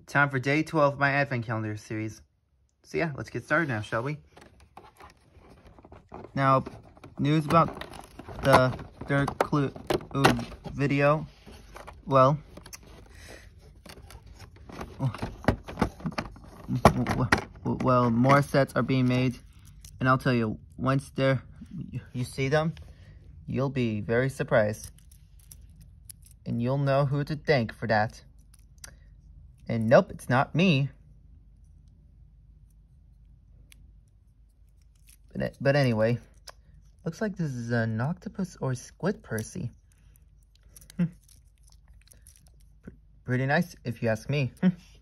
time for day 12 of my Advent Calendar series. So yeah, let's get started now, shall we? Now, news about the Dirt Clue video. Well, more sets are being made, and I'll tell you, once you see them, you'll be very surprised. And you'll know who to thank for that. And nope, it's not me. But anyway, looks like this is an octopus or squid Percy. Pretty nice, if you ask me.